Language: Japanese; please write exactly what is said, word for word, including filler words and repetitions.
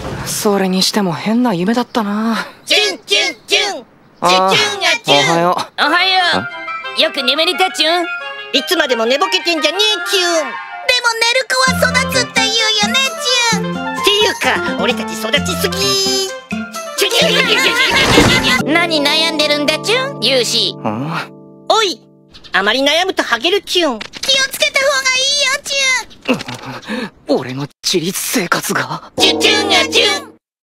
それにしても変な夢だったな。 チュンチュンチュンチュンあがチュン。 おはよおはよう。よく眠れたチュン。いつまでも寝ぼけてんじゃねえチュン。でも寝る子は育つって言うよねチュン。っていうか俺たち育ちすぎ。何悩んでるんだチュンユウシ。おい、あまり悩むとハゲるチュン。気をつけた方がいいよチュン。 俺の自立生活が。 チュチュンがチュン。